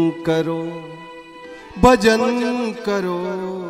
करो भजन करो,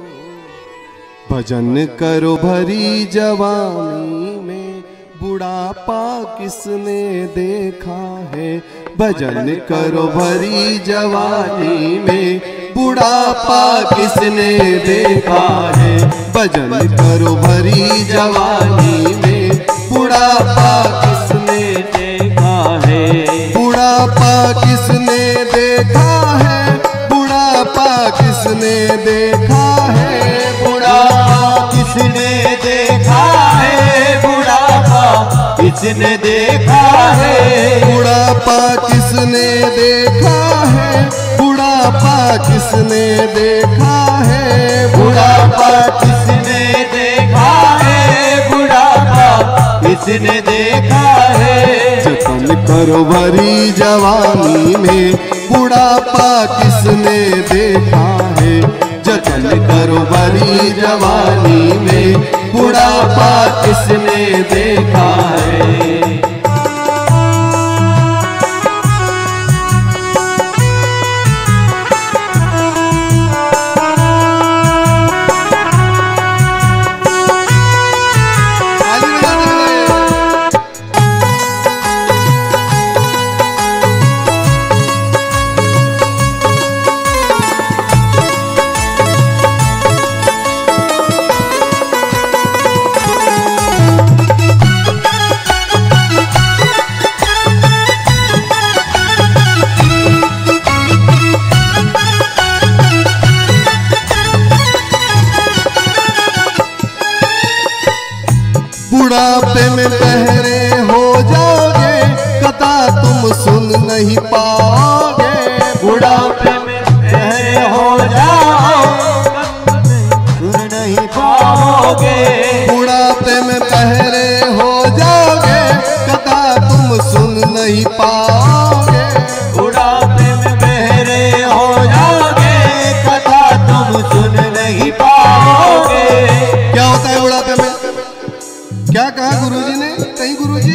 भजन करो भरी जवानी में, बुढ़ापा किसने देखा है। भजन करो भरी जवानी में, बुढ़ापा किसने देखा है। भजन करो भरी जवानी में, बुढ़ापा किसने देखा है। बुढ़ापा किसने देखा है, बुढ़ापा किसने देखा है। बुढ़ापा किसने देखा है, बुढ़ापा किसने देखा है। बुढ़ापा किसने देखा है, बुढ़ापा किसने देखा है। बुढ़ापा किसने देखा है, बुढ़ापा किसने देखा है। जतन करो भरी जवानी में, बुढ़ापा किसने देखा है। जतन करो भरी जवानी में, बुढ़ापा किसने देखा है। बुढ़ापे में बहरे हो जाओगे, कथा तुम सुन नहीं पाओगे। बुढ़ापे में बहरे हो जाओ, सुन नहीं पाओगे। बुढ़ापे में बहरे हो जाओगे, कथा तुम सुन नहीं पाओगे। बुढ़ापे में बहरे हो जाओगे, कथा तुम सुन नहीं पाओगे। क्या होता है बुढ़ापे में? क्या कहा गुरुजी ने? कहीं गुरुजी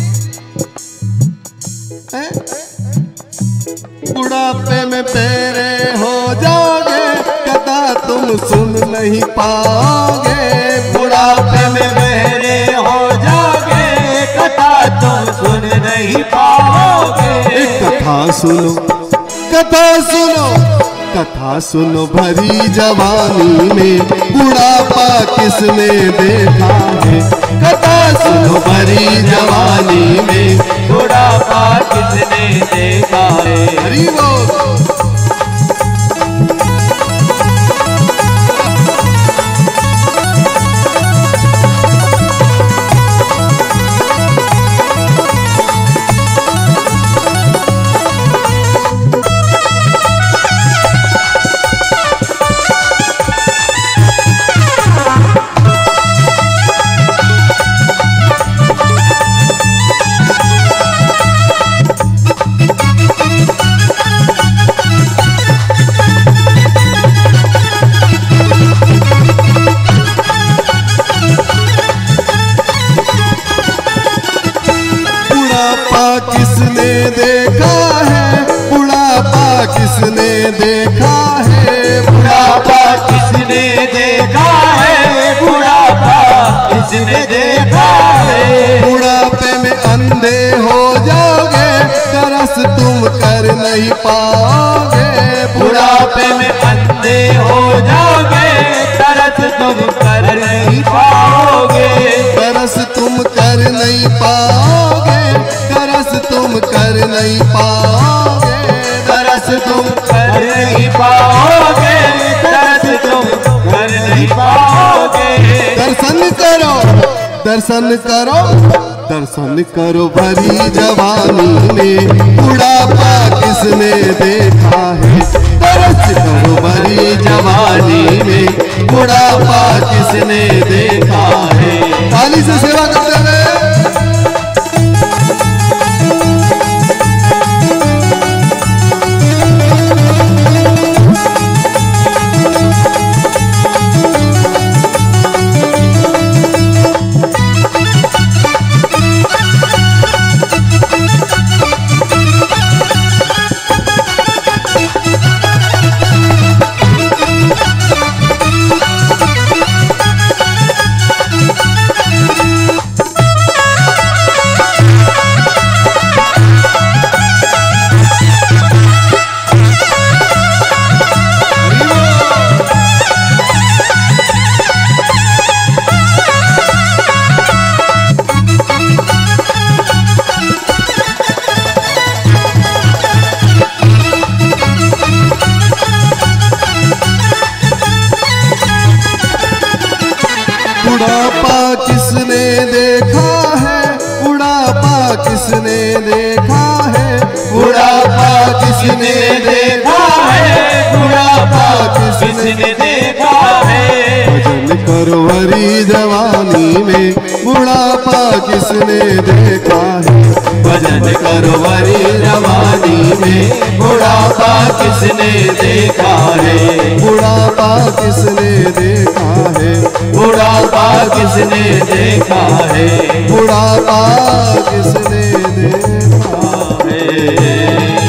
बुढ़ापे में बहरे हो जाओगे, कथा तुम सुन नहीं पाओगे। बुढ़ापे में बहरे हो जाओगे, कथा तुम सुन नहीं पाओगे। कथा सुनो, कथा सुनो, कथा सुनो भरी जवानी में, बुढ़ापा किसने देखा है। कथा सुनो भरी जवानी में, बुढ़ापा किसने देखा है। हरि बोल। किसने देखा है, बुढ़ापा किसने देखा है। बुढ़ापा किसने देखा है, बुढ़ापा किसने देखा है। बुढ़ापे में अंधे हो जाओगे, तरस तुम कर नहीं पाओगे। बुढ़ापे में अंधे हो जाओगे, तरस तुम कर नहीं पाओगे। तरस तुम कर नहीं पाओगे, तरस तुम कर नहीं पाओगे। तरस तुम कर नहीं पाओगे, तरस तुम कर नहीं पाओगे। दर्शन करो, दर्शन करो, दर्शन करो भरी जवानी में, बुढ़ापा किसने देखा है। तरस करो भरी जवानी में, बुढ़ापा किसने देखा है। ताली से सेवा करते हुए भरी जवानी में बुढ़ापा किसने देखा है। भजन करो भरी जवानी में बुढ़ापा किसने देखा है। बुढ़ापा किसने देखा है। बुढ़ापा किसने देखा है। बुढ़ापा किसने देखा है।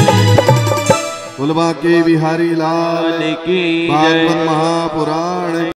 बोल बांके बिहारी लाल की भागवत महापुराण।